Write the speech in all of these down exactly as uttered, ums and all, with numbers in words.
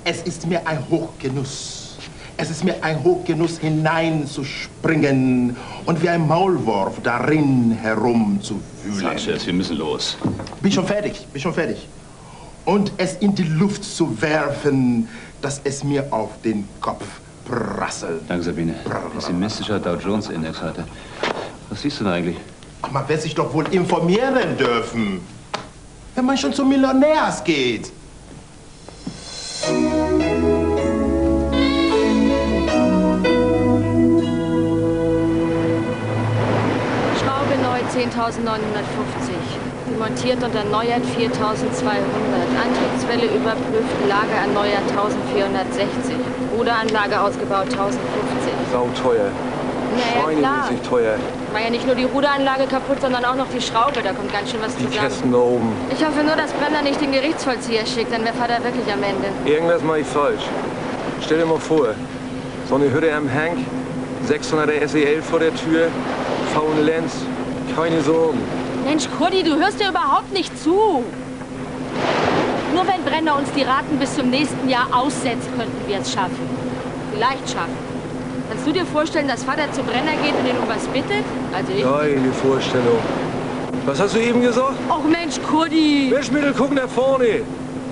Es ist mir ein Hochgenuss. Es ist mir ein Hochgenuss, hineinzuspringen und wie ein Maulwurf darin herumzuwühlen. Sanchez, wir müssen los. Bin schon fertig, bin schon fertig. Und es in die Luft zu werfen, dass es mir auf den Kopf prasselt. Danke, Sabine. Pessimistischer Dow Jones Index heute. Was siehst du denn eigentlich? Ach, man wird sich doch wohl informieren dürfen, wenn man schon zum Millionärs geht. zehntausendneunhundertfünfzig. Montiert und erneuert viertausendzweihundert. Antriebswelle überprüft, Lage erneuert eintausendvierhundertsechzig. Ruderanlage ausgebaut eintausendfünfzig. Sau teuer. Naja, klar. Schweinemäßig teuer. War ja nicht nur die Ruderanlage kaputt, sondern auch noch die Schraube. Da kommt ganz schön was Die zusammen. Kästen da oben. Ich hoffe nur, dass Brenner nicht den Gerichtsvollzieher schickt, dann wäre Vater wirklich am Ende. Irgendwas mache ich falsch. Stell dir mal vor, so eine Hütte am Hang, sechshunderter S E L vor der Tür, faulen Lenz, keine Sorgen. Mensch, Kurdi, du hörst dir überhaupt nicht zu. Nur wenn Brenner uns die Raten bis zum nächsten Jahr aussetzt, könnten wir es schaffen. Vielleicht schaffen. Kannst du dir vorstellen, dass Vater zu Brenner geht und ihn um was bittet? Also ich. Geile Vorstellung. Was hast du eben gesagt? Och Mensch, Kurdi! Wäschmittel, guck nach vorne!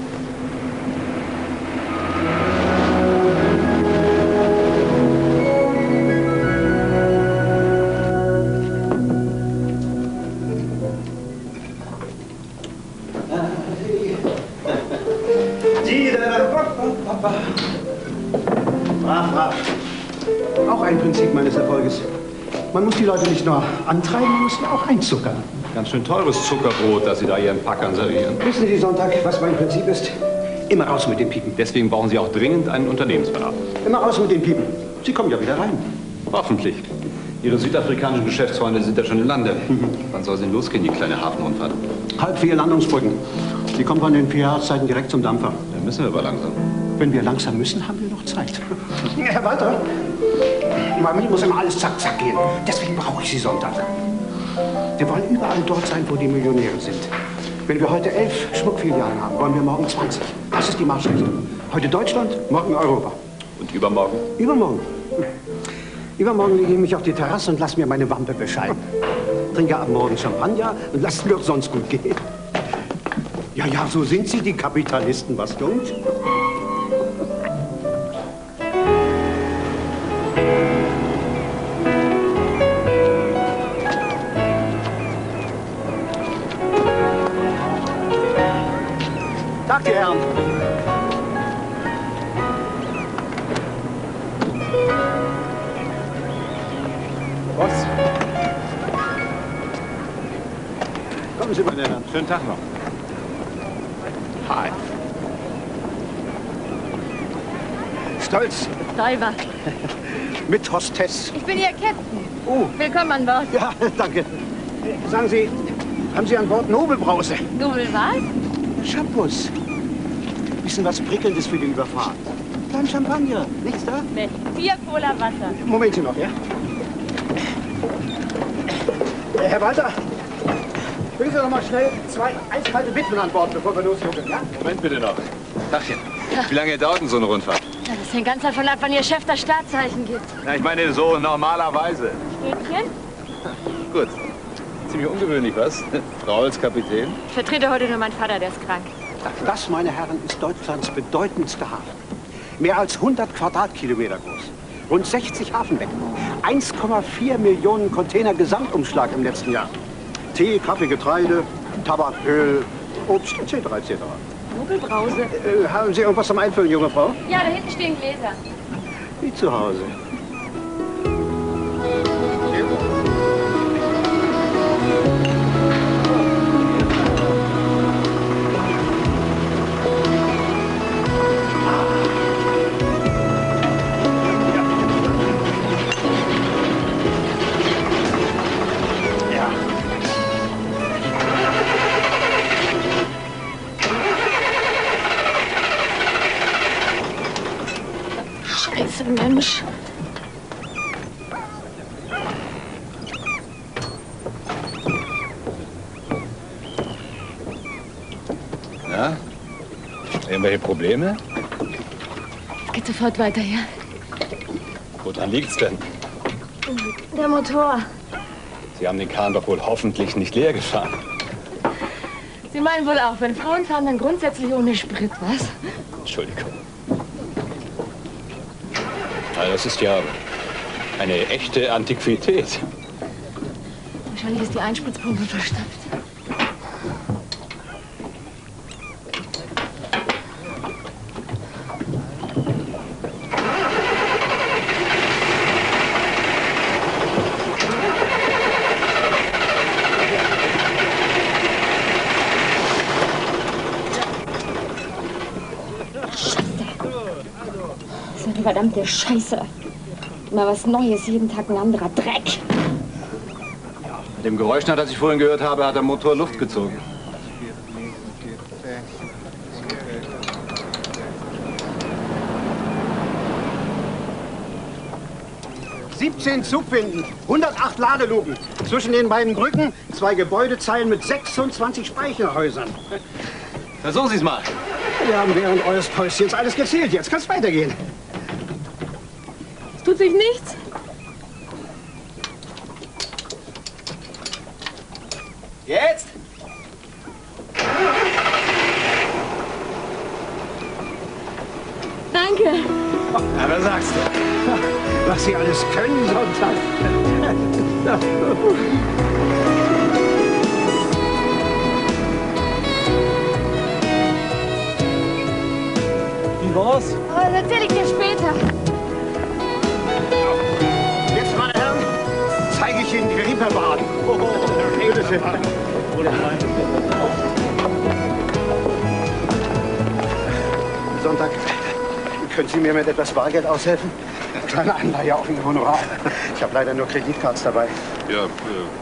Brav, brav. Auch ein Prinzip meines Erfolges. Man muss die Leute nicht nur antreiben, man muss sie auch einzuckern. Ganz schön teures Zuckerbrot, das Sie da Ihren Packern servieren. Wissen Sie, Sonntag, was mein Prinzip ist? Immer raus mit den Piepen. Deswegen brauchen Sie auch dringend einen Unternehmensberater. Immer raus mit den Piepen. Sie kommen ja wieder rein. Hoffentlich. Ihre südafrikanischen Geschäftsfreunde sind ja schon im Lande. Mhm. Wann soll sie denn losgehen, die kleine Hafenrundfahrt? Halb vier Landungsbrücken. Die kommen von den vier Jahreszeiten direkt zum Dampfer. Dann müssen wir aber langsam. Wenn wir langsam müssen, haben wir noch Zeit. Herr Walter, bei mir muss immer alles zack, zack gehen. Deswegen brauche ich Sie Sonntag. Wir wollen überall dort sein, wo die Millionäre sind. Wenn wir heute elf Schmuckfilialen haben, wollen wir morgen zwanzig. Das ist die Marschrichtung. Heute Deutschland, morgen Europa. Und übermorgen? Übermorgen. Übermorgen lege ich mich auf die Terrasse und lasse mir meine Wampe bescheiden. Trinke am Morgen Champagner und lasse es mir auch sonst gut gehen. Ja, ja, so sind Sie, die Kapitalisten, was dunkt. Tag, die Herren. Was? Kommen Sie, meine Herren. Schönen Tag noch. Hi. Stolz. Diver. Mit Hostess. Ich bin Ihr Captain. Oh. Willkommen an Bord. Ja, danke. Sagen Sie, haben Sie an Bord Nobelbrause? Nobel was? Shampoos. Bisschen was Prickelndes für die Überfahrt. Klein Champagner. Nichts da? Nee. Vier Cola Wasser. Momentchen noch, ja? Äh, Herr Walter, bringen Sie doch mal schnell zwei eiskalte Witwen an Bord, bevor wir losjuckeln, ja? Moment bitte noch. Tachchen. Wie lange dauert denn so eine Rundfahrt? Ja, das hängt ganz davon ab, wann Ihr Chef das Startzeichen gibt. Na, ich meine so normalerweise. Städtchen? Gut. Ziemlich ungewöhnlich, was? Frau als Kapitän? Ich vertrete heute nur meinen Vater, der ist krank. Das, meine Herren, ist Deutschlands bedeutendste Hafen. Mehr als hundert Quadratkilometer groß. Rund sechzig Hafenbecken. eins Komma vier Millionen Container Gesamtumschlag im letzten Jahr. Tee, Kaffee, Getreide, Tabak, Öl, Obst et cetera et cetera. Nobelbrause. Äh, haben Sie irgendwas zum Einfüllen, junge Frau? Ja, da hinten stehen Gläser. Wie zu Hause. Mensch. Ja? Irgendwelche Probleme? Geht sofort weiter hier. Woran liegt's denn? Der Motor. Sie haben den Kahn doch wohl hoffentlich nicht leer gefahren. Sie meinen wohl auch, wenn Frauen fahren, dann grundsätzlich ohne Sprit, was? Entschuldigung. Na, das ist ja eine echte Antiquität. Wahrscheinlich ist die Einspritzpumpe verstopft. Verdammte Scheiße. Immer was Neues, jeden Tag ein anderer Dreck. Mit dem Geräusch, nach das ich vorhin gehört habe, hat der Motor Luft gezogen. siebzehn Zugwinden, hundertacht Ladeluken. Zwischen den beiden Brücken zwei Gebäudezeilen mit sechsundzwanzig Speicherhäusern. Versuchen Sie es mal. Wir haben während eures Päuschens alles gezählt. Jetzt kann's weitergehen. Tut sich nichts? Jetzt! Danke. Ja, was sagst du? Was Sie alles können, Sonntag. Wie war's? Oh, das erzähl ich dir später. Jetzt, meine Herren, zeige ich Ihnen die Reeperbahn. Oh, oh, bitte schön. Sonntag, können Sie mir mit etwas Bargeld aushelfen? Eine kleine Anleihe auf Ihr Honorar. Ich habe leider nur Kreditkarten dabei. Ja, äh,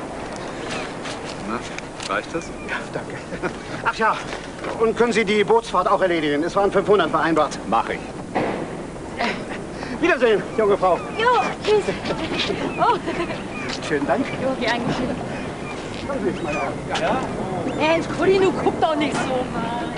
na, reicht das? Ja, danke. Ach ja, und können Sie die Bootsfahrt auch erledigen? Es waren fünfhundert vereinbart. Mach ich. Wiedersehen, junge Frau. Jo, tschüss. Oh, Schönen Dank. jo, geh eingeschrieben. Kommen Sie, meine Herren. Ja? Mensch, Kuli, du guck doch nicht so, Mann.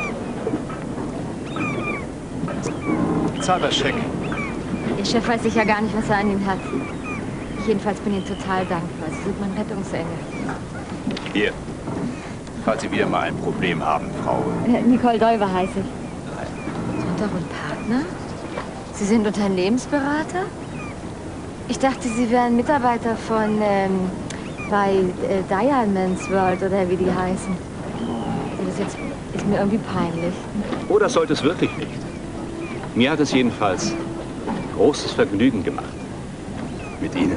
Zahlerscheck. Ihr Chef weiß sicher gar nicht, was er an ihm hat. Ich jedenfalls bin ihm total dankbar. Sie sind mein Rettungsengel. Hier. Falls Sie wieder mal ein Problem haben, Frau. Äh, Nicole Däuber heiße ich. Sonntag und Partner? Sie sind Unternehmensberater? Ich dachte, Sie wären Mitarbeiter von, ähm, bei äh, Diamonds World oder wie die heißen. Das jetzt ist mir irgendwie peinlich. Oh, das sollte es wirklich nicht. Mir hat es jedenfalls großes Vergnügen gemacht. Mit Ihnen.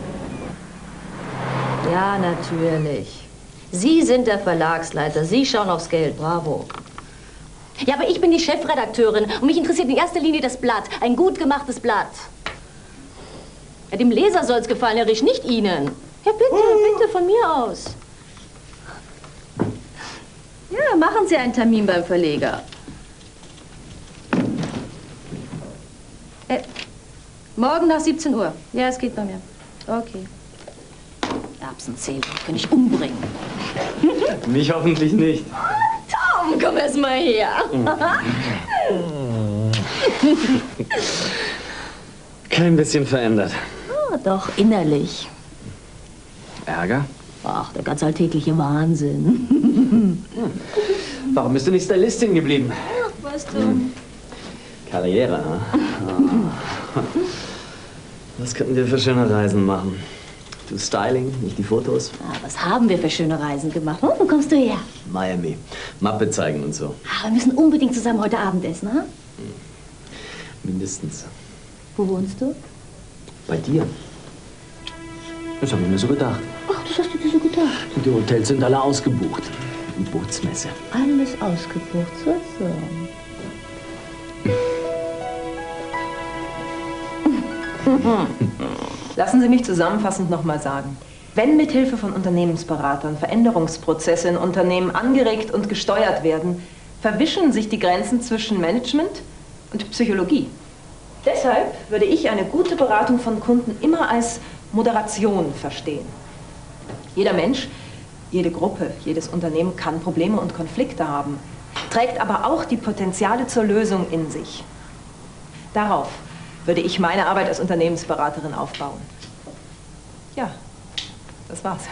Ja, natürlich. Sie sind der Verlagsleiter. Sie schauen aufs Geld. Bravo. Ja, aber ich bin die Chefredakteurin und mich interessiert in erster Linie das Blatt. Ein gut gemachtes Blatt. Ja, dem Leser soll es gefallen, Herr Risch, nicht Ihnen. Ja, bitte, bitte, von mir aus. Ja, machen Sie einen Termin beim Verleger. Äh, morgen nach siebzehn Uhr. Ja, es geht bei mir. Okay. Erbsenzähler, kann ich umbringen. Mich hoffentlich nicht. Tom, komm erst mal her. Kein bisschen verändert. Oh, doch, innerlich. Ärger? Ach, der ganz alltägliche Wahnsinn. Warum bist du nicht Stylistin geblieben? Ach, weißt du. Hm. Karriere, ne? Was könnten wir für schöne Reisen machen? Du Styling, nicht die Fotos? Ah, was haben wir für schöne Reisen gemacht? Oh, wo kommst du her? Miami. Mappe zeigen und so. Ah, wir müssen unbedingt zusammen heute Abend essen, ha? Mindestens. Wo wohnst du? Bei dir. Das habe ich mir so gedacht. Ach, das hast du dir so gedacht. Die Hotels sind alle ausgebucht. Die Bootsmesse. Alles ausgebucht, so, so. Lassen Sie mich zusammenfassend noch mal sagen. Wenn mithilfe von Unternehmensberatern Veränderungsprozesse in Unternehmen angeregt und gesteuert werden, verwischen sich die Grenzen zwischen Management und Psychologie. Deshalb würde ich eine gute Beratung von Kunden immer als Moderation verstehen. Jeder Mensch, jede Gruppe, jedes Unternehmen kann Probleme und Konflikte haben, trägt aber auch die Potenziale zur Lösung in sich. Darauf würde ich meine Arbeit als Unternehmensberaterin aufbauen. Ja, das war's.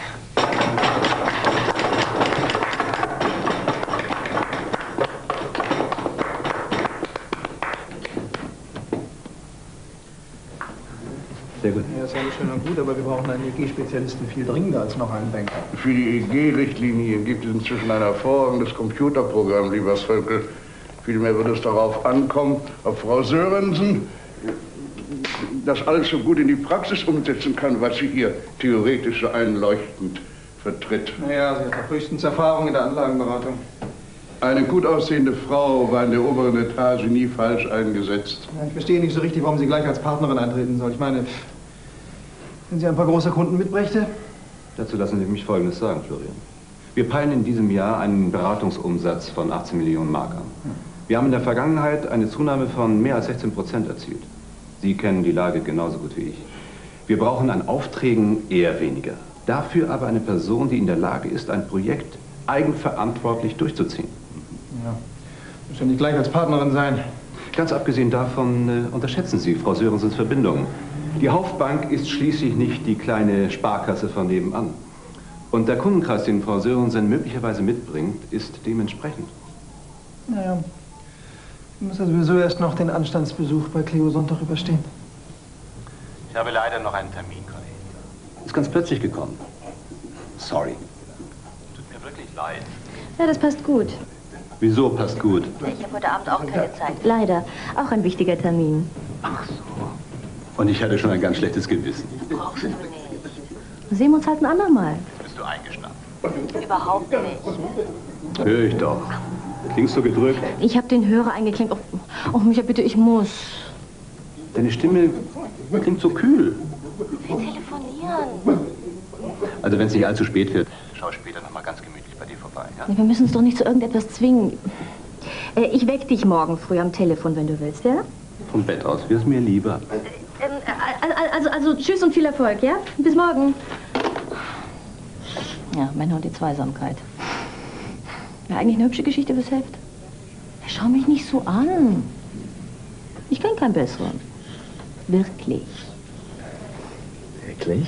Sehr gut. Ja, ist alles schön und gut, aber wir brauchen einen E G-Spezialisten viel dringender als noch einen Banker. Für die E G-Richtlinie gibt es inzwischen ein hervorragendes Computerprogramm, lieber Völkel. Vielmehr wird es darauf ankommen, ob Frau Sörensen das alles so gut in die Praxis umsetzen kann, was sie hier theoretisch so einleuchtend vertritt. Naja, sie hat doch höchstens Erfahrung in der Anlagenberatung. Eine gut aussehende Frau war in der oberen Etage nie falsch eingesetzt. Ja, ich verstehe nicht so richtig, warum sie gleich als Partnerin eintreten soll. Ich meine, wenn sie ein paar große Kunden mitbrächte? Dazu lassen Sie mich Folgendes sagen, Florian. Wir peilen in diesem Jahr einen Beratungsumsatz von achtzehn Millionen Mark an. Wir haben in der Vergangenheit eine Zunahme von mehr als sechzehn Prozent erzielt. Sie kennen die Lage genauso gut wie ich. Wir brauchen an Aufträgen eher weniger. Dafür aber eine Person, die in der Lage ist, ein Projekt eigenverantwortlich durchzuziehen. Ja, muss ja nicht gleich als Partnerin sein. Ganz abgesehen davon äh, unterschätzen Sie Frau Sörensens Verbindungen. Die Hauptbank ist schließlich nicht die kleine Sparkasse von nebenan. Und der Kundenkreis, den Frau Sörensen möglicherweise mitbringt, ist dementsprechend. Naja, ich muss ja sowieso erst noch den Anstandsbesuch bei Cleo Sonntag überstehen. Ich habe leider noch einen Termin, Kollege. Ist ganz plötzlich gekommen. Sorry. Tut mir wirklich leid. Ja, das passt gut. Wieso passt gut? Ich habe heute Abend auch keine Zeit. Leider. Auch ein wichtiger Termin. Ach so. Und ich hatte schon ein ganz schlechtes Gewissen. Brauchst du nicht. Sehen wir uns halt ein andermal. Bist du eingeschlafen? Überhaupt nicht. Hör ich doch. Klingst du gedrückt? Ich habe den Hörer eingeklinkt. Oh, oh, Micha, bitte, ich muss. Deine Stimme klingt so kühl. Wir telefonieren. Also wenn es nicht allzu spät wird, schau später noch mal ganz gemütlich bei dir vorbei, ja? Wir müssen uns doch nicht zu irgendetwas zwingen. Äh, ich weck dich morgen früh am Telefon, wenn du willst, ja? Vom Bett aus wär's mir lieber. Ähm, also, also, tschüss und viel Erfolg, ja? Bis morgen. Ja, Männer und die Zweisamkeit. Ja, eigentlich eine hübsche Geschichte fürs Heft. Schau mich nicht so an. Ich kann keinen besseren. Wirklich. Wirklich?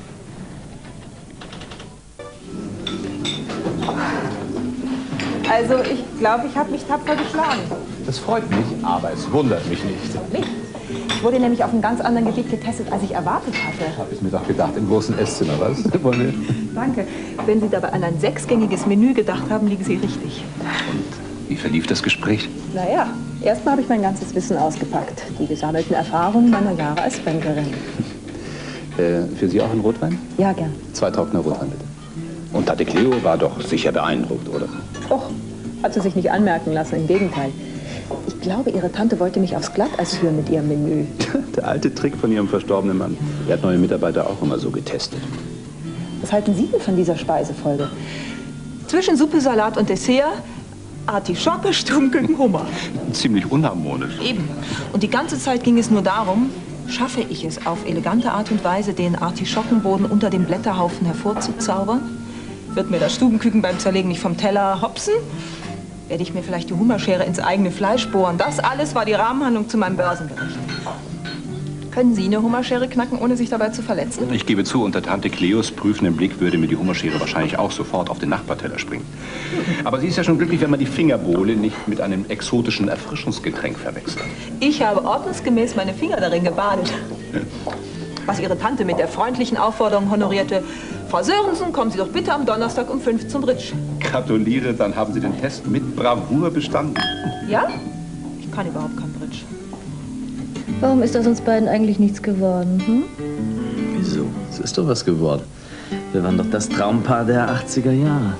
Also, ich glaube, ich habe mich tapfer geschlagen. Das freut mich, aber es wundert mich nicht. Nicht? Ich wurde nämlich auf einem ganz anderen Gebiet getestet, als ich erwartet hatte. Habe ich mir doch gedacht, im großen Esszimmer, was? Wollen wir? Danke. Wenn Sie dabei an ein sechsgängiges Menü gedacht haben, liegen Sie richtig. Wie verlief das Gespräch? Naja, erstmal habe ich mein ganzes Wissen ausgepackt. Die gesammelten Erfahrungen meiner Jahre als Bankerin. Äh, für Sie auch ein Rotwein? Ja, gern. Zwei Trockner Rotwein, bitte. Und Tante Cleo war doch sicher beeindruckt, oder? Och, hat sie sich nicht anmerken lassen, im Gegenteil. Ich glaube, Ihre Tante wollte mich aufs Glatteis führen mit ihrem Menü. Der alte Trick von Ihrem verstorbenen Mann. Er hat neue Mitarbeiter auch immer so getestet. Was halten Sie denn von dieser Speisefolge? Zwischen Suppe, Salat und Dessert, Artischocke, Stummküken, Hummer. Ziemlich unharmonisch. Eben. Und die ganze Zeit ging es nur darum, schaffe ich es auf elegante Art und Weise, den Artischockenboden unter dem Blätterhaufen hervorzuzaubern? Wird mir das Stubenküken beim Zerlegen nicht vom Teller hopsen? Werde ich mir vielleicht die Hummerschere ins eigene Fleisch bohren? Das alles war die Rahmenhandlung zu meinem Börsenbericht. Können Sie eine Hummerschere knacken, ohne sich dabei zu verletzen? Ich gebe zu, unter Tante Cleos prüfendem Blick würde mir die Hummerschere wahrscheinlich auch sofort auf den Nachbarteller springen. Aber sie ist ja schon glücklich, wenn man die Fingerbohle nicht mit einem exotischen Erfrischungsgetränk verwechselt. Ich habe ordnungsgemäß meine Finger darin gebadet. Ja. Was Ihre Tante mit der freundlichen Aufforderung honorierte: Frau Sörensen, kommen Sie doch bitte am Donnerstag um fünf zum Bridge. Gratuliere, dann haben Sie den Test mit Bravour bestanden. Ja? Ich kann überhaupt kein Bridge. Warum ist aus uns beiden eigentlich nichts geworden, hm? Wieso? Es ist doch was geworden. Wir waren doch das Traumpaar der achtziger Jahre.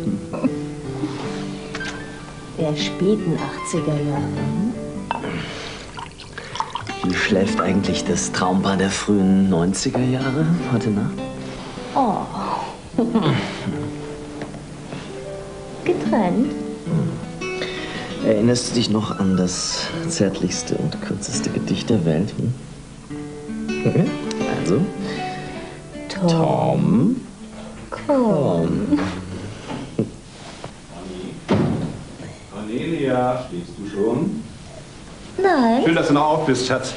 Der späten achtziger Jahre. Wie schläft eigentlich das Traumpaar der frühen neunziger Jahre heute Nacht? Oh. Getrennt? Erinnerst du dich noch an das zärtlichste und kürzeste Gedicht der Welt? Hm? Mhm. Also? Tom. Tom. Komm. Cornelia, schläfst du schon? Nein. Schön, dass du noch auf bist, Schatz.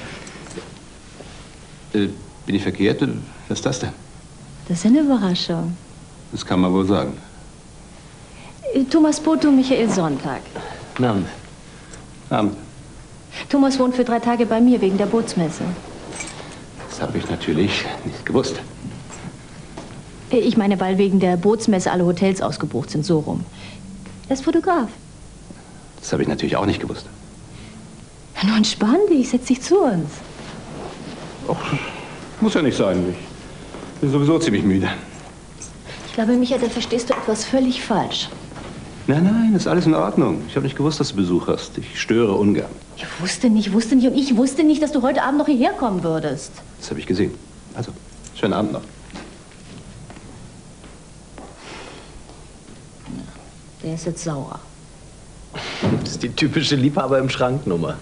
Äh, bin ich verkehrt? Was ist das denn? Das ist eine Überraschung. Das kann man wohl sagen. Thomas Boto, Michael Sonntag. Namen. Namen. Thomas wohnt für drei Tage bei mir wegen der Bootsmesse. Das habe ich natürlich nicht gewusst. Ich meine, weil wegen der Bootsmesse alle Hotels ausgebucht sind, so rum. Er ist Fotograf. Das habe ich natürlich auch nicht gewusst. Nun entspann dich, setz dich zu uns. Och, muss ja nicht sein. Ich bin sowieso ziemlich müde. Ich glaube, Micha, da verstehst du etwas völlig falsch. Nein, nein, ist alles in Ordnung. Ich habe nicht gewusst, dass du Besuch hast. Ich störe ungern. Ich wusste nicht, wusste nicht und ich wusste nicht, dass du heute Abend noch hierher kommen würdest. Das habe ich gesehen. Also, schönen Abend noch. Der ist jetzt sauer. Das ist die typische Liebhaber im Schrank-Nummer.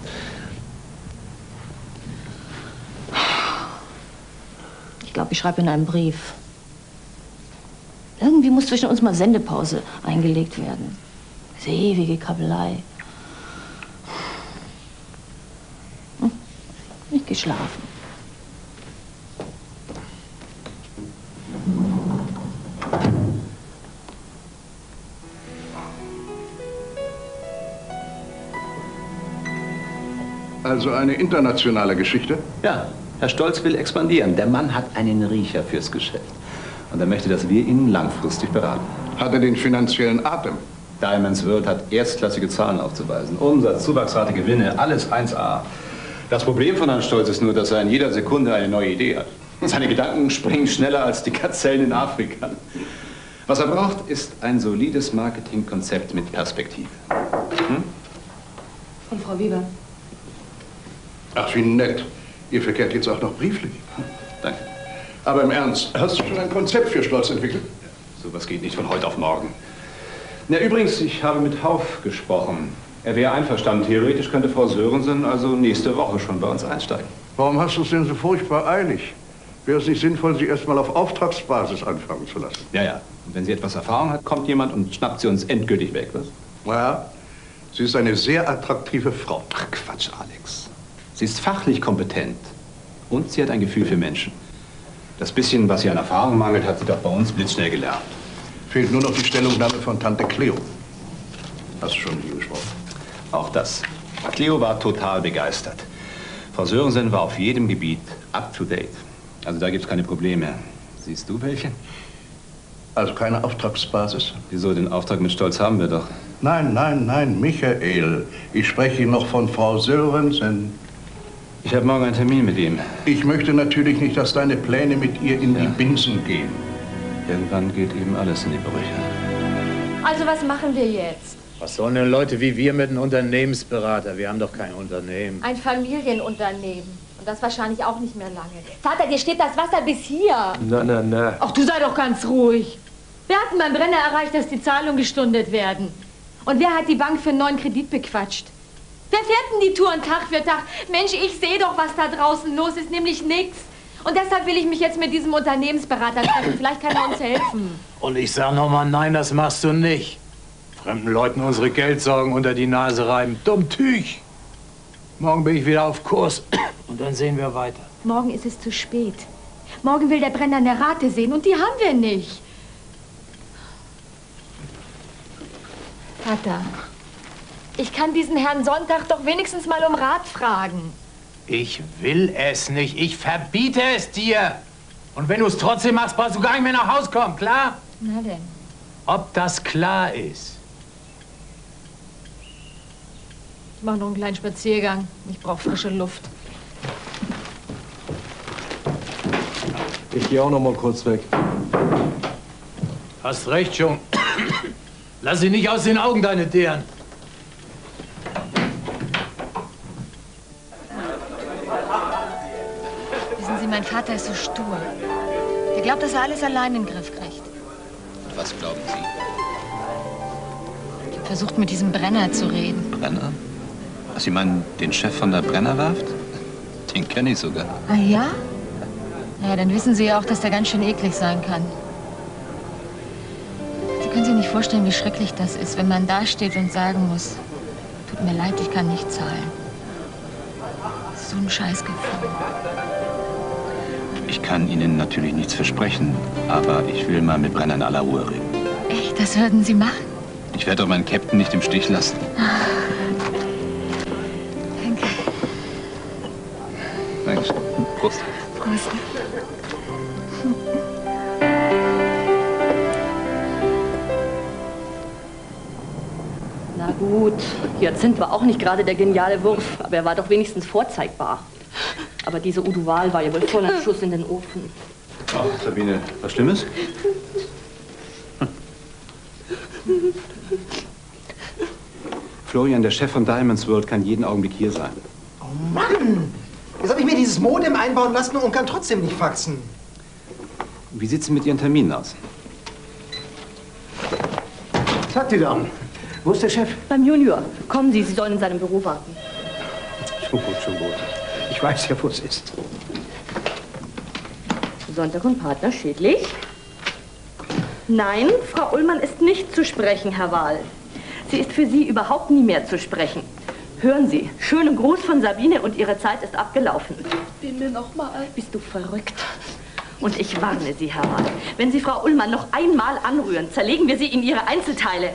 Ich glaube, ich schreibe in einem Brief. Irgendwie muss zwischen uns mal Sendepause eingelegt werden. Diese ewige Kabelei. Hm? Ich geh schlafen. Also eine internationale Geschichte? Ja, Herr Stolz will expandieren. Der Mann hat einen Riecher fürs Geschäft. Und er möchte, dass wir ihn langfristig beraten. Hat er den finanziellen Atem? Diamonds World hat erstklassige Zahlen aufzuweisen. Umsatz, Zuwachsrate, Gewinne, alles eins A. Das Problem von Herrn Stolz ist nur, dass er in jeder Sekunde eine neue Idee hat. Seine Gedanken springen schneller als die Gazellen in Afrika. Was er braucht, ist ein solides Marketingkonzept mit Perspektive. Hm? Und Frau Weber? Ach, wie nett. Ihr verkehrt jetzt auch noch brieflich. Danke. Aber im Ernst, hast du schon ein Konzept für Stolz entwickelt? Sowas geht nicht von heute auf morgen. Na, übrigens, ich habe mit Hauf gesprochen. Er wäre einverstanden. Theoretisch könnte Frau Sörensen also nächste Woche schon bei uns einsteigen. Warum hast du es denn so furchtbar eilig? Wäre es nicht sinnvoll, sie erst mal auf Auftragsbasis anfangen zu lassen? Ja, ja. Und wenn sie etwas Erfahrung hat, kommt jemand und schnappt sie uns endgültig weg, was? Ja, sie ist eine sehr attraktive Frau. Ach, Quatsch, Alex. Sie ist fachlich kompetent. Und sie hat ein Gefühl für Menschen. Das bisschen, was sie an Erfahrung mangelt, hat sie doch bei uns blitzschnell gelernt. Fehlt nur noch die Stellungnahme von Tante Cleo. Hast du schon mit ihr gesprochen? Auch das. Cleo war total begeistert. Frau Sörensen war auf jedem Gebiet up to date. Also da gibt's keine Probleme. Siehst du welche? Also keine Auftragsbasis? Wieso? Den Auftrag mit Stolz haben wir doch. Nein, nein, nein, Michael. Ich spreche noch von Frau Sörensen. Ich habe morgen einen Termin mit ihm. Ich möchte natürlich nicht, dass deine Pläne mit ihr in ja. die Binsen gehen. Irgendwann geht eben alles in die Brüche. Also was machen wir jetzt? Was sollen denn Leute wie wir mit einem Unternehmensberater? Wir haben doch kein Unternehmen. Ein Familienunternehmen. Und das wahrscheinlich auch nicht mehr lange. Vater, dir steht das Wasser bis hier. Na, na, na. Ach, du sei doch ganz ruhig. Wir hatten beim Brenner erreicht, dass die Zahlungen gestundet werden. Und wer hat die Bank für einen neuen Kredit bequatscht? Wer fährt denn die Touren Tag für Tag? Mensch, ich sehe doch, was da draußen los ist, nämlich nichts. Und deshalb will ich mich jetzt mit diesem Unternehmensberater treffen. Vielleicht kann er uns helfen. Und ich sag noch mal, nein, das machst du nicht. Fremden Leuten unsere Geldsorgen unter die Nase reiben. Dumm Tüch. Morgen bin ich wieder auf Kurs und dann sehen wir weiter. Morgen ist es zu spät. Morgen will der Brenner eine Rate sehen und die haben wir nicht. Vater, ich kann diesen Herrn Sonntag doch wenigstens mal um Rat fragen. Ich will es nicht. Ich verbiete es dir. Und wenn du es trotzdem machst, brauchst du gar nicht mehr nach Hause kommen, klar? Na denn. Ob das klar ist? Ich mache noch einen kleinen Spaziergang. Ich brauche frische Luft. Ich gehe auch noch mal kurz weg. Hast recht schon. Lass sie nicht aus den Augen, deine Deren. Wissen Sie, mein Vater ist so stur. Der glaubt, dass er alles allein in den Griff kriegt. Was glauben Sie? Ich habe versucht, mit diesem Brenner zu reden. Brenner? Was, Sie meinen den Chef von der Brennerwerft? Den kenne ich sogar. Ah ja? Ja, dann wissen Sie ja auch, dass der ganz schön eklig sein kann. Sie können sich nicht vorstellen, wie schrecklich das ist, wenn man da steht und sagen muss, tut mir leid, ich kann nicht zahlen. So ein Scheißgefühl. Ich kann Ihnen natürlich nichts versprechen, aber ich will mal mit Brenner in aller Ruhe reden. Echt, das würden Sie machen? Ich werde doch meinen Captain nicht im Stich lassen. Danke. Dankeschön. Prost. Prost. Na gut, Hyazinth war auch nicht gerade der geniale Wurf, aber er war doch wenigstens vorzeigbar. Aber diese Uduval war ja wohl voll ein Schuss in den Ofen. Oh, Sabine, was Schlimmes? Florian, der Chef von Diamonds World, kann jeden Augenblick hier sein. Oh Mann! Jetzt habe ich mir dieses Modem einbauen lassen und kann trotzdem nicht faxen. Wie sieht's denn mit Ihren Terminen aus? Tag, die Damen. Wo ist der Chef? Beim Junior. Kommen Sie, Sie sollen in seinem Büro warten. Schon gut, schon gut. Ich weiß ja, wo es ist. Sonntag und Partner schädlich? Nein, Frau Ullmann ist nicht zu sprechen, Herr Wahl. Sie ist für Sie überhaupt nie mehr zu sprechen. Hören Sie, schönen Gruß von Sabine und Ihre Zeit ist abgelaufen. Bin mir noch mal. Bist du verrückt? Und ich warne Sie, Herr Wahl. Wenn Sie Frau Ullmann noch einmal anrühren, zerlegen wir Sie in ihre Einzelteile.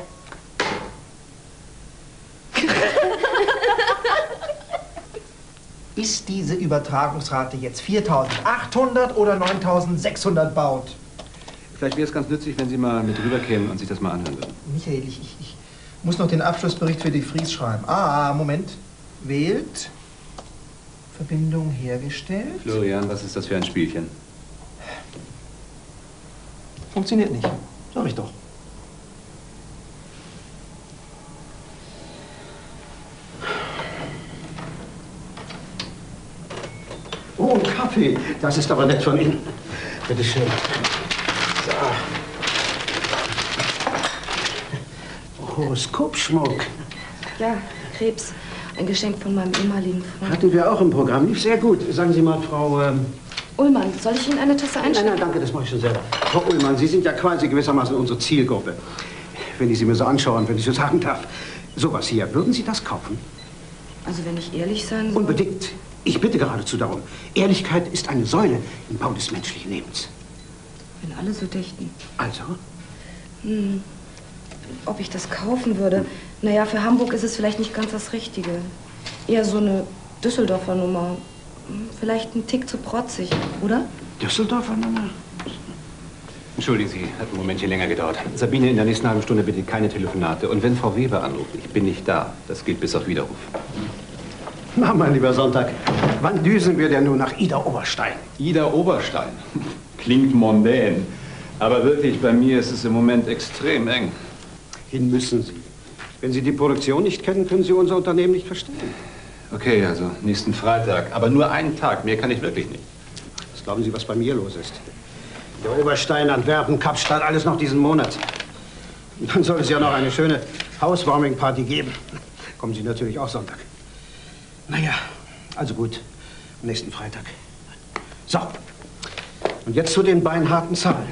Ist diese Übertragungsrate jetzt viertausendachthundert oder neuntausendsechshundert Baud? Vielleicht wäre es ganz nützlich, wenn Sie mal mit rüberkämen und sich das mal anhören würden. Michael, ich, ich, ich muss noch den Abschlussbericht für die Fries schreiben. Ah, Moment. Wählt. Verbindung hergestellt. Florian, was ist das für ein Spielchen? Funktioniert nicht. Sag ich doch. Oh, ein Kaffee. Das ist aber nett von Ihnen. Bitte schön. So. Horoskopschmuck. Ja, Krebs. Ein Geschenk von meinem ehemaligen Freund. Hatten wir auch im Programm. Lief sehr gut. Sagen Sie mal, Frau... Ähm Ullmann, soll ich Ihnen eine Tasse einschenken? Nein, nein, danke, das mache ich schon selber. Frau Ullmann, Sie sind ja quasi gewissermaßen unsere Zielgruppe. Wenn ich Sie mir so anschaue, wenn ich so sagen darf. Sowas hier, würden Sie das kaufen? Also wenn ich ehrlich sein soll... Unbedingt. Ich bitte geradezu darum. Ehrlichkeit ist eine Säule im Bau des menschlichen Lebens. Wenn alle so dächten. Also? Hm, ob ich das kaufen würde? Naja, für Hamburg ist es vielleicht nicht ganz das Richtige. Eher so eine Düsseldorfer Nummer. Vielleicht ein Tick zu protzig, oder? Düsseldorfer Nummer? Entschuldigen Sie, hat ein Momentchen länger gedauert. Sabine, in der nächsten halben Stunde bitte keine Telefonate. Und wenn Frau Weber anruft, ich bin nicht da. Das gilt bis auf Widerruf. Na, mein lieber Sonntag, wann düsen wir denn nun nach Ida Oberstein? Ida Oberstein? Klingt mondän. Aber wirklich, bei mir ist es im Moment extrem eng. Hin müssen Sie. Wenn Sie die Produktion nicht kennen, können Sie unser Unternehmen nicht verstehen. Okay, also nächsten Freitag. Aber nur einen Tag, mehr kann ich wirklich nicht. Was glauben Sie, was bei mir los ist? Der Oberstein, Antwerpen, Kapstadt, alles noch diesen Monat. Und dann soll es ja noch eine schöne Housewarming-Party geben. Kommen Sie natürlich auch Sonntag. Naja, also gut. Am nächsten Freitag. So. Und jetzt zu den beinharten Zahlen.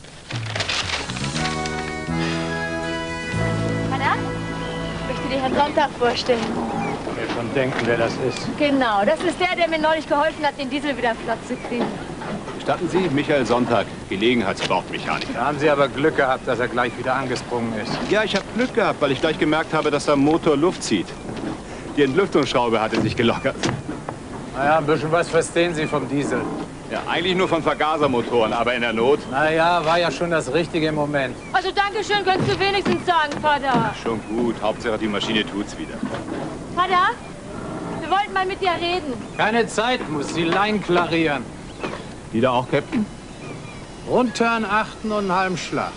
Anna, ich möchte dir Herrn Sonntag vorstellen. Mir schon denken, wer das ist. Genau, das ist der, der mir neulich geholfen hat, den Diesel wieder flott zu kriegen. Gestatten Sie, Michael Sonntag, Gelegenheitsbauchmechaniker. Da haben Sie aber Glück gehabt, dass er gleich wieder angesprungen ist. Ja, ich habe Glück gehabt, weil ich gleich gemerkt habe, dass der Motor Luft zieht. Die Entlüftungsschraube hatte sich gelockert. Naja, ein bisschen was verstehen Sie vom Diesel. Ja, eigentlich nur von Vergasermotoren, aber in der Not. Naja, war ja schon das Richtige im Moment. Also Dankeschön, könntest du wenigstens sagen, Vater. Schon gut, Hauptsache die Maschine tut's wieder. Vater, wir wollten mal mit dir reden. Keine Zeit, muss die Lein klarieren. Wieder auch, Captain? Rundturn achten und einen halben Schlag.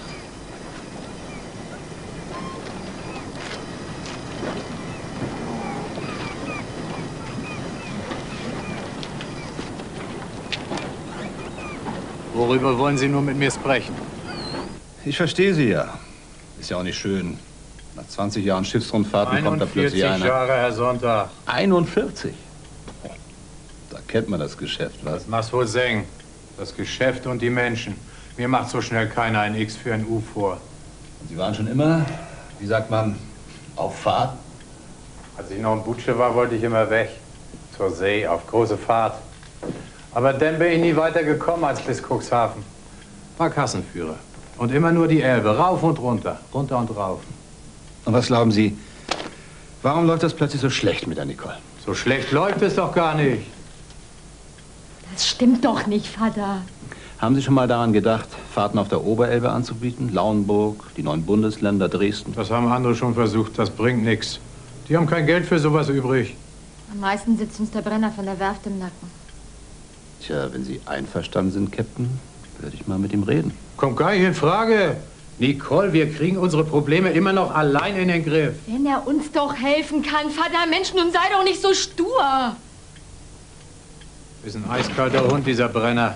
Worüber wollen Sie nur mit mir sprechen? Ich verstehe Sie ja. Ist ja auch nicht schön. Nach zwanzig Jahren Schiffsrundfahrten kommt da plötzlich einer. einundvierzig Jahre, Herr Sonntag. einundvierzig? Da kennt man das Geschäft, was? Das mach's wohl seng. Das Geschäft und die Menschen. Mir macht so schnell keiner ein X für ein U vor. Und Sie waren schon immer, wie sagt man, auf Fahrt? Als ich noch ein Butsche war, wollte ich immer weg. Zur See, auf große Fahrt. Aber dann bin ich nie weiter gekommen als bis Cuxhaven. War Kassenführer. Und immer nur die Elbe, rauf und runter, runter und rauf. Und was glauben Sie, warum läuft das plötzlich so schlecht mit der Nicole? So schlecht läuft es doch gar nicht. Das stimmt doch nicht, Vater. Haben Sie schon mal daran gedacht, Fahrten auf der Oberelbe anzubieten? Lauenburg, die neuen Bundesländer, Dresden? Das haben andere schon versucht, das bringt nichts. Die haben kein Geld für sowas übrig. Am meisten sitzt uns der Brenner von der Werft im Nacken. Tja, wenn Sie einverstanden sind, Captain, würde ich mal mit ihm reden. Kommt gar nicht in Frage. Nicole, wir kriegen unsere Probleme immer noch allein in den Griff. Wenn er uns doch helfen kann, Vater, Mensch, nun sei doch nicht so stur. Ist ein eiskalter Hund, dieser Brenner.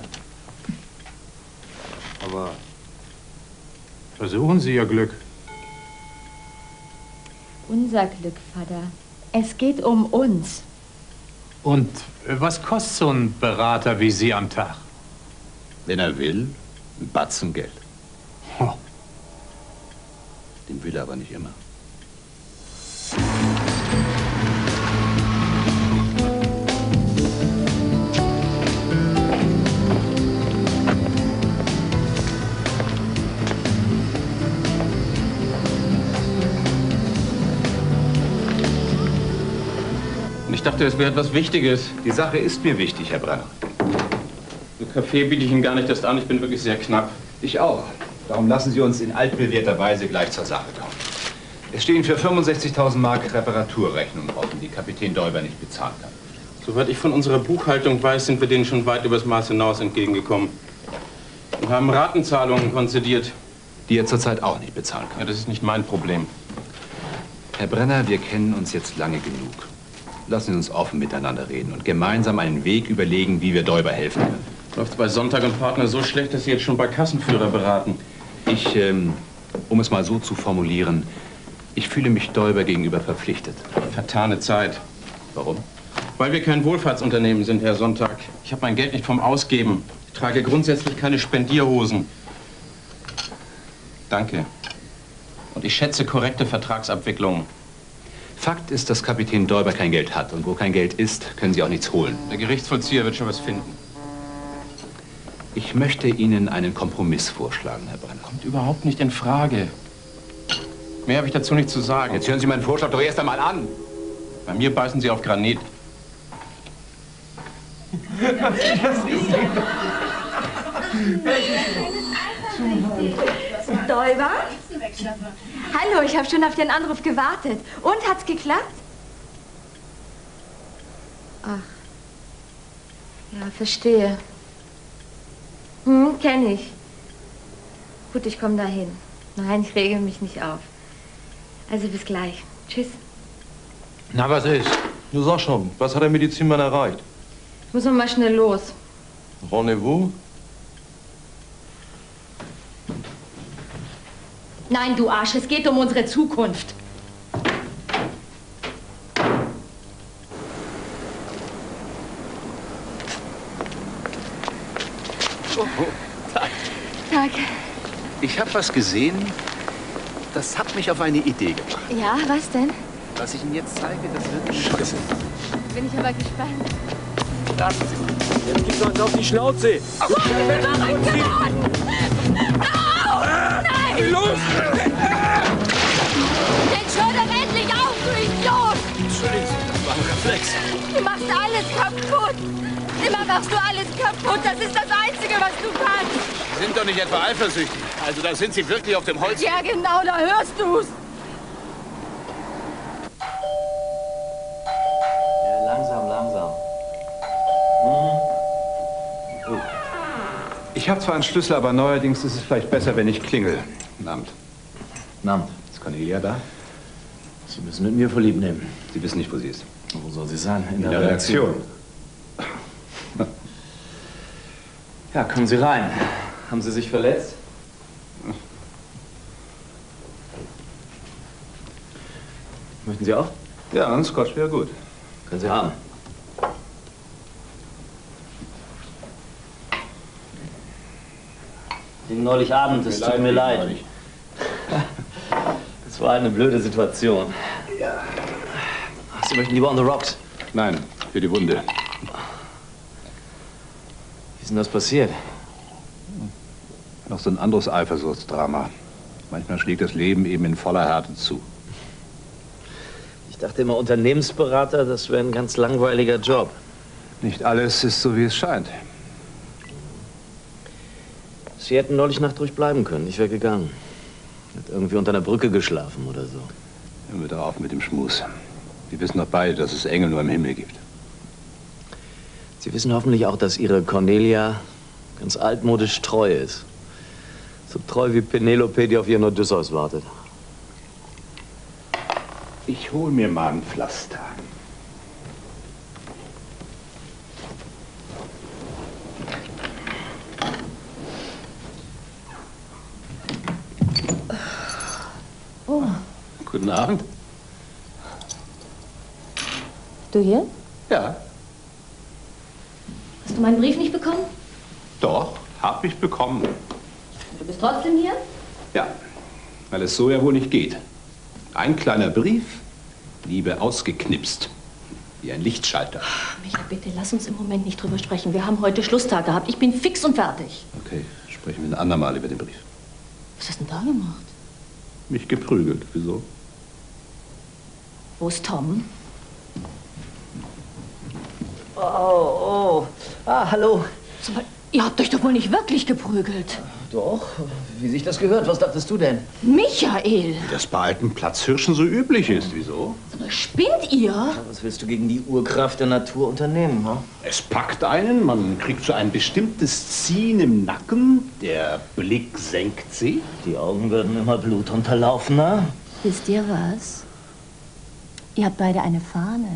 Aber versuchen Sie Ihr Glück. Unser Glück, Vater. Es geht um uns. Und äh, was kostet so ein Berater wie Sie am Tag? Wenn er will, ein Batzen Geld. Oh. Den will er aber nicht immer. Ich dachte, es wäre etwas Wichtiges. Die Sache ist mir wichtig, Herr Brenner. Ein Kaffee biete ich Ihnen gar nicht erst an. Ich bin wirklich sehr knapp. Ich auch. Darum lassen Sie uns in altbewährter Weise gleich zur Sache kommen. Es stehen für fünfundsechzigtausend Mark Reparaturrechnungen offen, die Kapitän Däuber nicht bezahlen kann. Soweit ich von unserer Buchhaltung weiß, sind wir denen schon weit übers Maß hinaus entgegengekommen. Und haben Ratenzahlungen konzidiert. Die er zurzeit auch nicht bezahlen kann. Ja, das ist nicht mein Problem. Herr Brenner, wir kennen uns jetzt lange genug. Lassen Sie uns offen miteinander reden und gemeinsam einen Weg überlegen, wie wir Däuber helfen können. Läuft's bei Sonntag und Partner so schlecht, dass Sie jetzt schon bei Kassenführer beraten? Ich, ähm, um es mal so zu formulieren, ich fühle mich Däuber gegenüber verpflichtet. Vertane Zeit. Warum? Weil wir kein Wohlfahrtsunternehmen sind, Herr Sonntag. Ich habe mein Geld nicht vom Ausgeben. Ich trage grundsätzlich keine Spendierhosen. Danke. Und ich schätze korrekte Vertragsabwicklungen. Fakt ist, dass Kapitän Däuber kein Geld hat. Und wo kein Geld ist, können Sie auch nichts holen. Der Gerichtsvollzieher wird schon was finden. Ich möchte Ihnen einen Kompromiss vorschlagen, Herr Brenner. Kommt überhaupt nicht in Frage. Mehr habe ich dazu nicht zu sagen. Jetzt hören Sie meinen Vorschlag doch erst einmal an. Bei mir beißen Sie auf Granit. Däuber? Hallo, ich habe schon auf Ihren Anruf gewartet. Und, hat's geklappt? Ach. Ja, verstehe. Hm, kenne ich. Gut, ich komme dahin. Nein, ich rege mich nicht auf. Also bis gleich. Tschüss. Na, was ist? Du sag schon, was hat der Medizinmann erreicht? Ich muss noch mal schnell los. Rendezvous? Nein, du Arsch, es geht um unsere Zukunft. Oh, Tag. Tag. Ich habe was gesehen, das hat mich auf eine Idee gebracht. Ja, was denn? Was ich Ihnen jetzt zeige, das wird scheiße. Bin ich aber gespannt. Lassen Sie mich. Jetzt gibt's uns auf die Schnauze. Oh, ich bin verrückt geworden! Au! Nein! Los! Jetzt hör doch endlich auf, du Idiot! Entschuldigen Sie, das war ein Reflex. Du machst alles kaputt! Immer machst du alles kaputt! Das ist das Einzige, was du kannst! Sie sind doch nicht etwa eifersüchtig. Also da sind Sie wirklich auf dem Holz. Ja, genau, da hörst du's! Ja, langsam, langsam. Mhm. Oh. Ich habe zwar einen Schlüssel, aber neuerdings ist es vielleicht besser, wenn ich klingel. Guten Abend. Guten Abend. Ist Cornelia da? Sie müssen mit mir vorlieb nehmen. Sie wissen nicht, wo sie ist. Wo soll sie sein? In, In der, der Redaktion. Redaktion. Ja, kommen Sie rein. Haben Sie sich verletzt? Möchten Sie auch? Ja, ein Scotch wäre gut. Können Sie haben. Ging neulich Abend, es tut mir leid. Das war eine blöde Situation. Ja. Ach, Sie möchten lieber on the rocks? Nein, Für die Wunde. Wie ist denn das passiert? Noch so ein anderes Eifersuchtsdrama. Manchmal schlägt das Leben eben in voller Härte zu. Ich dachte immer, Unternehmensberater, das wäre ein ganz langweiliger Job. Nicht alles ist so, wie es scheint. Sie hätten neulich Nacht ruhig bleiben können. Ich wäre gegangen. Hat irgendwie unter einer Brücke geschlafen oder so. Hören wir doch auf mit dem Schmus. Wir wissen doch beide, dass es Engel nur im Himmel gibt. Sie wissen hoffentlich auch, dass Ihre Cornelia ganz altmodisch treu ist. So treu wie Penelope, die auf ihren Odysseus wartet. Ich hol mir mal ein Pflaster. Oh, Guten Abend. du hier? Ja, Hast du meinen Brief nicht bekommen? doch, hab ich bekommen. Du bist trotzdem hier? Ja, weil es so ja wohl nicht geht. Ein kleiner Brief, Liebe ausgeknipst. Wie ein Lichtschalter. Micha, bitte, lass uns im Moment nicht drüber sprechen. Wir haben heute Schlusstag gehabt. Ich bin fix und fertig. Okay, sprechen wir ein andermal über den Brief. Was hast du denn da gemacht? Mich geprügelt. Wieso? Wo ist Tom? Oh, oh. Ah, hallo. Sag mal, ihr habt euch doch wohl nicht wirklich geprügelt. Doch, wie sich das gehört. Was dachtest du denn? Michael! Wie das bei alten Platzhirschen so üblich ist. Wieso? Sag mal, spinnt ihr? Was willst du gegen die Urkraft der Natur unternehmen, ha? Es packt einen, man kriegt so ein bestimmtes Ziehen im Nacken, der Blick senkt sich. Die Augen werden immer blutunterlaufener. Wisst ihr was? Ihr habt beide eine Fahne.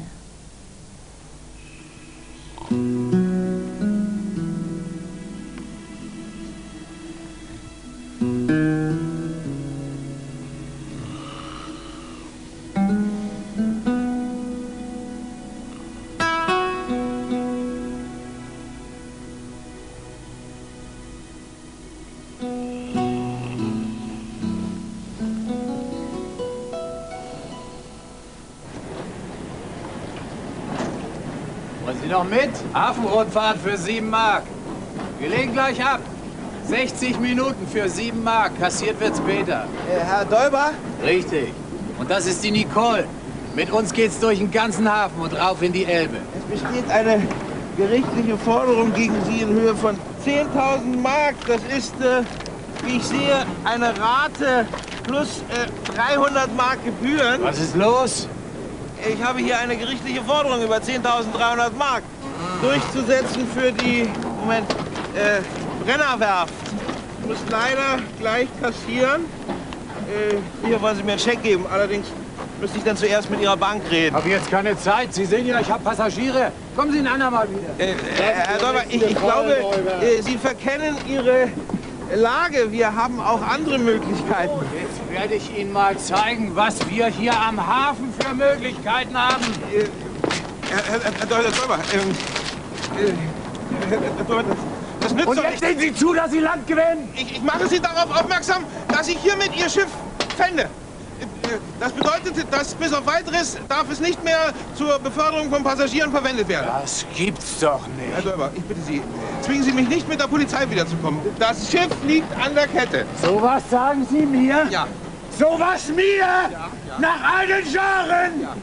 Wollen Sie noch mit? Hafenrundfahrt für sieben Mark. Wir legen gleich ab. sechzig Minuten für sieben Mark. Kassiert wird später. Äh, Herr Däuber? Richtig. Und das ist die Nicole. Mit uns geht's durch den ganzen Hafen und rauf in die Elbe. Es besteht eine gerichtliche Forderung gegen Sie in Höhe von zehntausend Mark. Das ist, äh, wie ich sehe, eine Rate plus äh, dreihundert Mark Gebühren. Was ist los? Ich habe hier eine gerichtliche Forderung über zehntausenddreihundert Mark durchzusetzen für die, Moment, äh, Brennerwerft. Ich muss leider gleich kassieren. Äh, hier wollen Sie mir einen Scheck geben. Allerdings müsste ich dann zuerst mit Ihrer Bank reden. Hab jetzt keine Zeit. Sie sehen ja, ich habe Passagiere. Kommen Sie ein andermal wieder. Äh, äh, Herr Däuber, ich, ich glaube, äh, Sie verkennen Ihre Lage. Wir haben auch andere Möglichkeiten. Jetzt werde ich Ihnen mal zeigen, was wir hier am Hafen für Möglichkeiten haben. Äh, Herr, Herr, Herr Däuber, ähm, äh, Herr, Herr Däuber, das, das nützt Und doch jetzt nicht. sehen Sie zu, dass Sie Land gewinnen. Ich, ich mache Sie darauf aufmerksam, dass ich hiermit Ihr Schiff fände. Das bedeutet, dass bis auf Weiteres darf es nicht mehr zur Beförderung von Passagieren verwendet werden. Das gibt's doch nicht. Herr Däuber, ich bitte Sie, zwingen Sie mich nicht mit der Polizei wiederzukommen. Das Schiff liegt an der Kette. So was sagen Sie mir? Ja. So was mir? Ja, ja. Nach all den Jahren? Ja.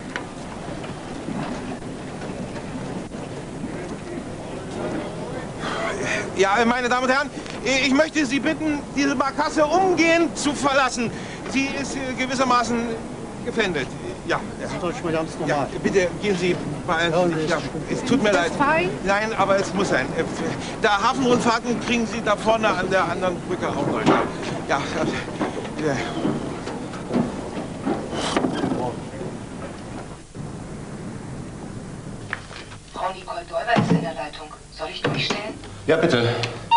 Ja, meine Damen und Herren, ich möchte Sie bitten, diese Barkasse umgehend zu verlassen. Sie ist gewissermaßen gefändet. Ja. Das ist doch schon ganz normal. Ja, bitte gehen Sie mal. Ja, es tut mir leid. Fein? Nein, aber es muss sein. Da Hafenrundfahrten kriegen Sie da vorne an der anderen Brücke auch noch. Ja. ja. Frau Nicole Däuber ist in der Leitung. Soll ich durchstellen? Ja, bitte.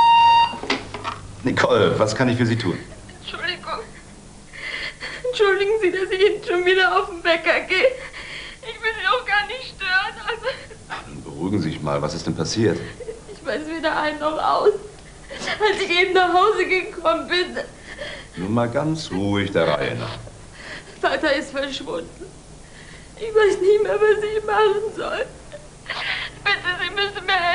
Nicole, was kann ich für Sie tun? Entschuldigung. Entschuldigen Sie, dass ich Ihnen schon wieder auf den Bäcker gehe. Ich will Sie auch gar nicht stören, aber Nun beruhigen Sie sich mal. Was ist denn passiert? ich weiß weder ein noch aus. Als ich eben nach Hause gekommen bin, Nun mal ganz ruhig der Reihe nach. Vater ist verschwunden. Ich weiß nicht mehr, was ich machen soll.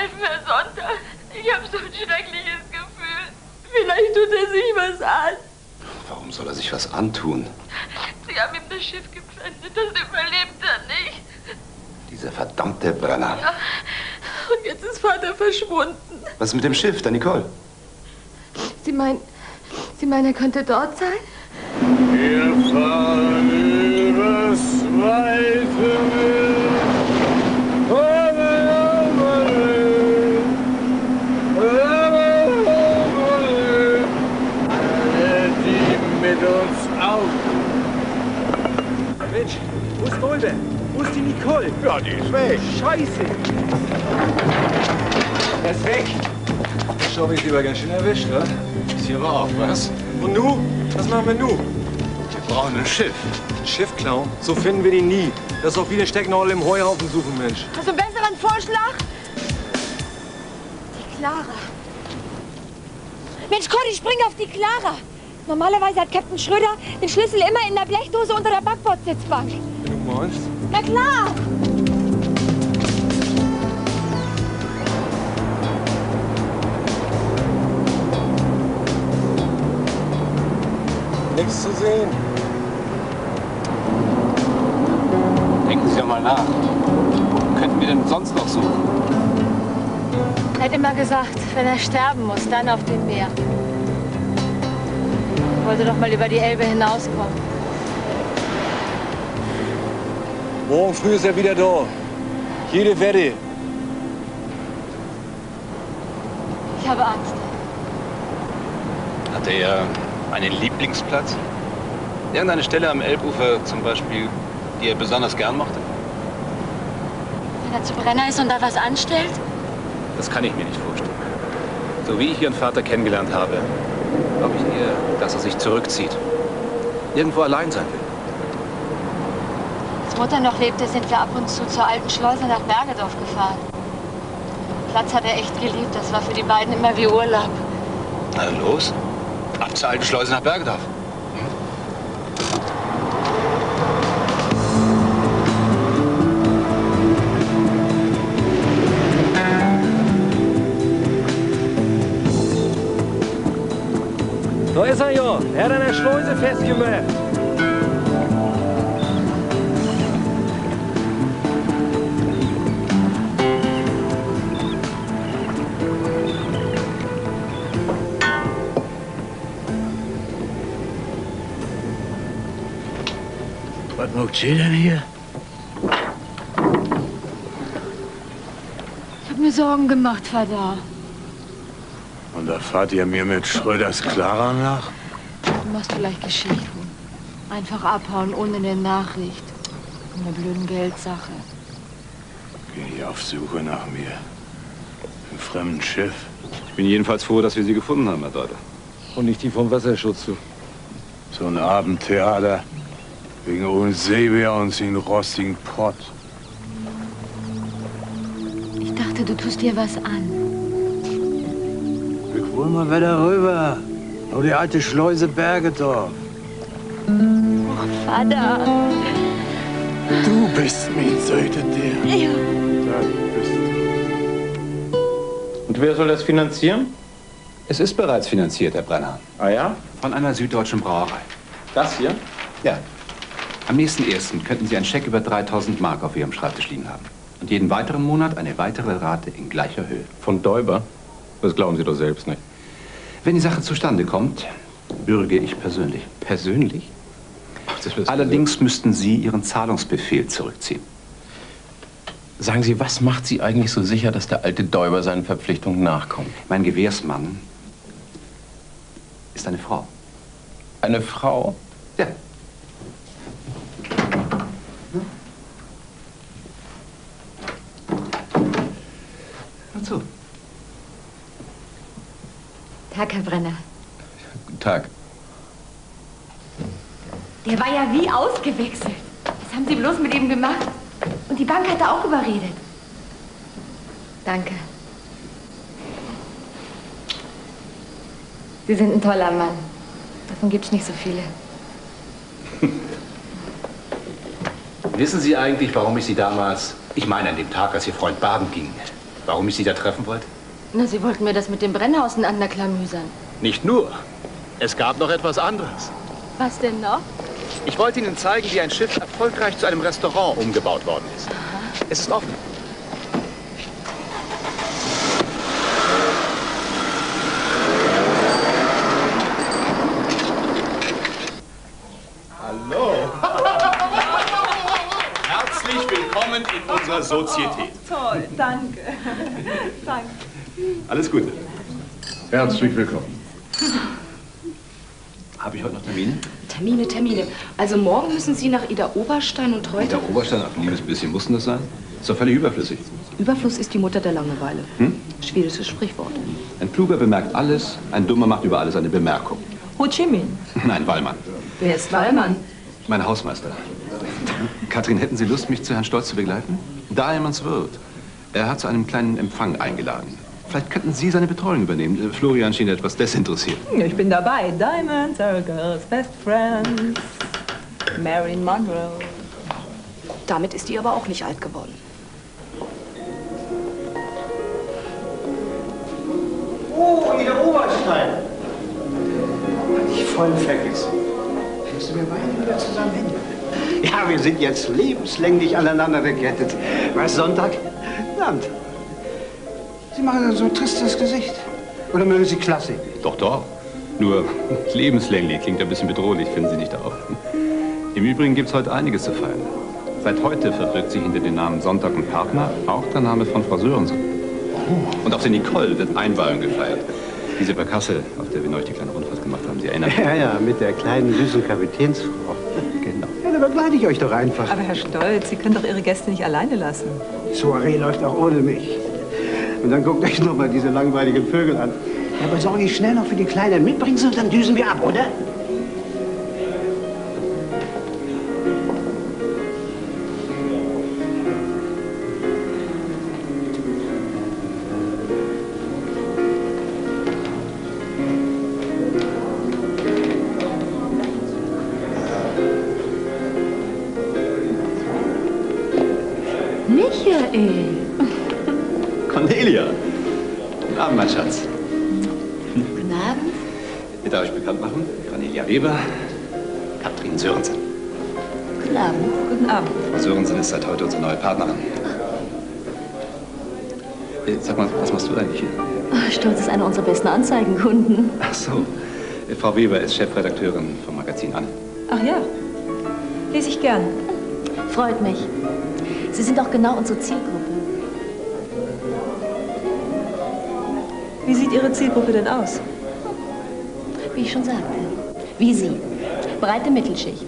helfen, Herr Sonntag. Ich habe so ein schreckliches Gefühl. Vielleicht tut er sich was an. Warum soll er sich was antun? Sie haben ihm das Schiff gepfändet, das überlebt er nicht. Dieser verdammte Brenner. Ja, und jetzt ist Vater verschwunden. Was ist mit dem Schiff, der Nicole? Sie meinen, Sie meinen, er könnte dort sein? Wir fahren übers weite Meer. Alle, die mit uns auf. Mensch, wo ist Dolbe? Wo ist die Nicole? Ja, die ist weg. Scheiße. Er ist weg. So habe ich lieber ganz schön erwischt, wa? Ist hier war auch, was? Und nu? Was machen wir nu? Wir brauchen ein Schiff. Ein Schiff klauen? So finden wir die nie. Das ist auch wie eine Stecknadel im Heuhaufen suchen, Mensch. Hast du einen besseren Vorschlag? Die Clara. Mensch, Conny, spring auf die Clara. Normalerweise hat Captain Schröder den Schlüssel immer in der Blechdose unter der Backbordsitzbank. Wenn du meinst. Na klar. Nichts zu sehen. Denken Sie doch mal nach. Wo könnten wir denn sonst noch suchen? Er hat immer gesagt, wenn er sterben muss, dann auf dem Meer. Er wollte doch mal über die Elbe hinauskommen. Morgen früh ist er wieder da. Jede Wette. Ich habe Angst. Hat er einen Lieblingsplatz? Irgendeine Stelle am Elbufer zum Beispiel, die er besonders gern mochte? Wenn er zu Brenner ist und da was anstellt? Das kann ich mir nicht vorstellen. So wie ich Ihren Vater kennengelernt habe, glaube ich eher, dass er sich zurückzieht. Irgendwo allein sein will. Als Mutter noch lebte, sind wir ab und zu zur alten Schleuse nach Bergedorf gefahren. Den Platz hat er echt geliebt. Das war für die beiden immer wie Urlaub. Na los, ab zur alten Schleuse nach Bergedorf. Da ist er ja. Er hat an der Schleuse festgemacht. Was macht sie denn hier? Ich habe mir Sorgen gemacht, Vater. Und da fahrt ihr mir mit Schröders Clara nach? Du machst vielleicht Geschichten. Einfach abhauen ohne eine Nachricht. Eine blöden Geldsache. Geh ich auf Suche nach mir. Im fremden Schiff. Ich bin jedenfalls froh, dass wir Sie gefunden haben, Herr Deuter. Und nicht die vom Wasserschutz, du. So ein Abendtheater. Wegen Eusebia und den rostigen Pott. Ich dachte, du tust dir was an. Ich will mal wieder rüber. Nur die alte Schleuse Bergedorf. Och, Vater. Du bist mein Sötetier. Ja. Und wer soll das finanzieren? Es ist bereits finanziert, Herr Brenner. Ah ja? Von einer süddeutschen Brauerei. Das hier? Ja. Am nächsten ersten könnten Sie einen Scheck über dreitausend Mark auf Ihrem Schreibtisch liegen haben. Und jeden weiteren Monat eine weitere Rate in gleicher Höhe. Von Däuber? Das glauben Sie doch selbst nicht. Wenn die Sache zustande kommt, bürge ich persönlich. Persönlich? Allerdings müssten Sie Ihren Zahlungsbefehl zurückziehen. Sagen Sie, was macht Sie eigentlich so sicher, dass der alte Däuber seinen Verpflichtungen nachkommt? Mein Gewährsmann ist eine Frau. Eine Frau? Ja. Hör zu. Tag, Herr Brenner. Guten Tag. Der war ja wie ausgewechselt. Was haben Sie bloß mit ihm gemacht? Und die Bank hat er auch überredet. Danke. Sie sind ein toller Mann. Davon gibt's nicht so viele. Wissen Sie eigentlich, warum ich Sie damals, ich meine an dem Tag, als Ihr Freund baden ging, Warum ich Sie da treffen wollte? Na, Sie wollten mir das mit dem Brenner auseinanderklamüsern. Nicht nur. Es gab noch etwas anderes. Was denn noch? Ich wollte Ihnen zeigen, wie ein Schiff erfolgreich zu einem Restaurant umgebaut worden ist. Aha. Es ist offen. Hallo. Herzlich willkommen in unserer Sozietät. Toll, danke. Danke. Alles Gute. Herzlich willkommen. Habe ich heute noch Termine? Termine, Termine. Also morgen müssen Sie nach Ida Oberstein und heute... Der Oberstein, ach, liebes bisschen, mussten das sein? Ist doch völlig überflüssig. Überfluss ist die Mutter der Langeweile. Hm? Schwedisches Sprichwort. Ein Kluger bemerkt alles, ein Dummer macht über alles eine Bemerkung. Ho Chi Minh. Nein, Wallmann. Wer ist Wallmann? Mein Hausmeister. Kathrin, hätten Sie Lust, mich zu Herrn Stolz zu begleiten? Diamonds Wirt. Er hat zu einem kleinen Empfang eingeladen. Vielleicht könnten Sie seine Betreuung übernehmen. Florian schien etwas desinteressiert. Ich bin dabei. Diamonds are girls' best friends. Marilyn Monroe. Damit ist die aber auch nicht alt geworden. Oh, Ida Oberstein. Hatte ich voll vergessen. Fängst du mir beide wieder zusammen hin? Ja, wir sind jetzt lebenslänglich aneinander gekettet. Was, Sonntag? Guten Abend. Sie machen so ein tristes Gesicht. Oder mögen Sie Klassik? Doch, doch. Nur lebenslänglich klingt ein bisschen bedrohlich, finden Sie nicht auch? Im Übrigen gibt es heute einiges zu feiern. Seit heute verbirgt sich hinter den Namen Sonntag und Partner auch der Name von Frau Sörensen. Und auf der Nicole wird Einweihung gefeiert. Diese Barkasse, auf der wir neulich die kleine Rundfahrt gemacht haben, Sie erinnern sich? Ja, ja, mit der kleinen, süßen Kapitänsfrau. Genau. Ja, dann begleite ich euch doch einfach. Aber Herr Stolz, Sie können doch Ihre Gäste nicht alleine lassen. Die Soiree läuft auch ohne mich. Und dann guckt euch noch mal diese langweiligen Vögel an. Ja, besorge ich schnell noch für die Kleinen Mitbringsel und dann düsen wir ab, oder? Michael. Cornelia. Guten Abend, mein Schatz. Guten Abend. Ich darf euch bekannt machen. Cornelia Weber, Kathrin Sörensen. Guten Abend. Guten Abend. Frau Sörensen ist seit heute unsere neue Partnerin. Äh, Sag mal, was machst du eigentlich hier? Oh, Stolz ist einer unserer besten Anzeigenkunden. Ach so. Äh, Frau Weber ist Chefredakteurin vom Magazin Anne. Ach ja, lese ich gern. Freut mich. Sie sind auch genau unsere Zielgruppe. Wie sieht Ihre Zielgruppe denn aus? Wie ich schon sagte. Wie Sie. Breite Mittelschicht.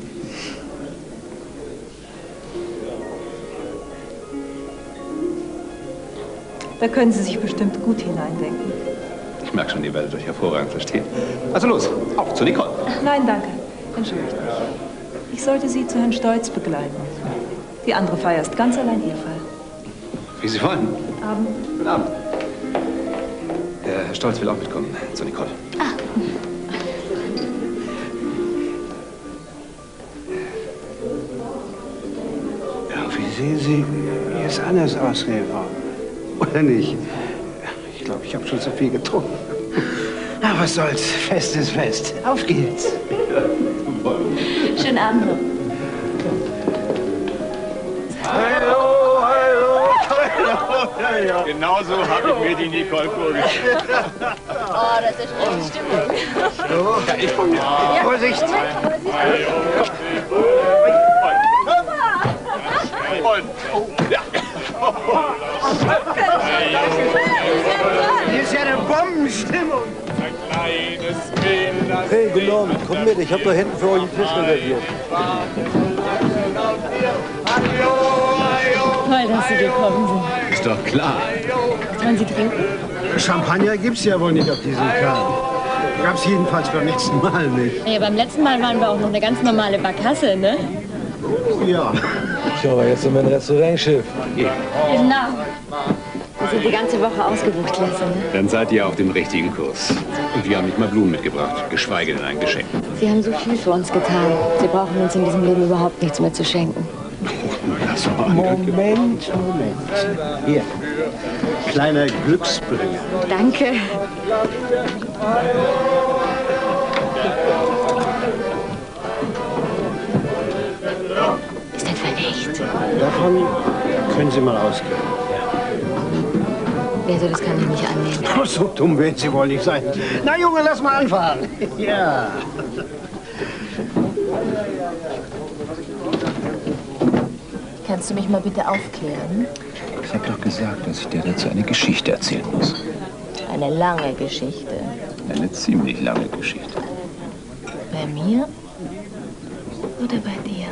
Da können Sie sich bestimmt gut hineindenken. Ich merke schon, ihr werdet euch hervorragend verstehen. Also los, auf zu Nicole. Ach, nein, danke. Entschuldigt mich. Ich sollte Sie zu Herrn Stolz begleiten. Die andere Feier ist ganz allein Ihr Fall. Wie Sie wollen. Abend. Guten Abend. Der Herr Stolz will auch mitkommen, zu Nicole. Ah. Irgendwie sehen Sie jetzt anders aus, Eva. Oder nicht? Ich glaube, ich habe schon zu viel getrunken. Aber was soll's? Fest ist Fest. Auf geht's. Schönen Abend noch. Hallo, hallo, hallo. Ja, ja. Genauso habe ich mir die Nicole vorgestellt. Oh, das ist eine schöne Stimmung. Ja, ich komme mit. Ja, Vorsicht. Moment, Ja. Hier ist ja eine Bombenstimmung. Ein kleines Mädel, das Hey, guten Abend. Kommt mit, ich habe da hinten für euch einen Tisch reserviert. Toll, dass Sie gekommen sind. Ist doch klar. Wollen Sie trinken? Champagner gibt's ja wohl nicht auf diesem Kahn. Gab's jedenfalls beim letzten Mal nicht. Ja, beim letzten Mal waren wir auch noch eine ganz normale Barkasse, ne? Ja. Tja, aber jetzt sind wir ein Restaurantschiff. Genau. Wir sind die ganze Woche ausgebucht, Lasse, ne? Dann seid ihr auf dem richtigen Kurs. Und wir haben nicht mal Blumen mitgebracht, geschweige denn ein Geschenk. Sie haben so viel für uns getan. Sie brauchen uns in diesem Leben überhaupt nichts mehr zu schenken. Das aber Moment, Moment. Hier, kleiner Glücksbringer. Danke. Ist etwa echt? Davon können Sie mal ausgehen. Also, das kann ich nicht annehmen. Oh, so dumm werden Sie wohl nicht sein. Na, Junge, lass mal anfahren. Ja. Kannst du mich mal bitte aufklären? Ich habe doch gesagt, dass ich dir dazu eine Geschichte erzählen muss. Eine lange Geschichte. Eine ziemlich lange Geschichte. Bei mir oder bei dir?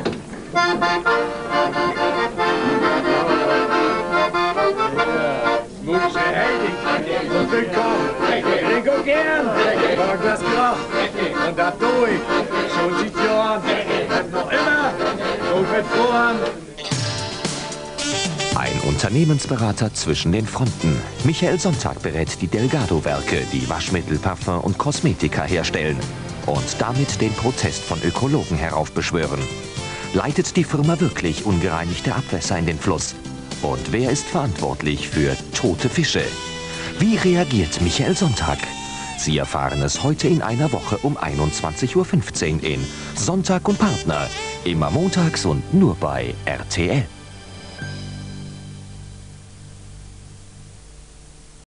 Mutsche Heidi, und willkommen. Ich go gern. Mag das Krach. Und da durch. Schon sieht Johann. Und noch immer. Und mit Vorhand. Ein Unternehmensberater zwischen den Fronten. Michael Sonntag berät die Delgado-Werke, die Waschmittel, Parfum und Kosmetika herstellen und damit den Protest von Ökologen heraufbeschwören. Leitet die Firma wirklich ungereinigte Abwässer in den Fluss? Und wer ist verantwortlich für tote Fische? Wie reagiert Michael Sonntag? Sie erfahren es heute in einer Woche um einundzwanzig Uhr fünfzehn in Sonntag und Partner. Immer montags und nur bei R T L.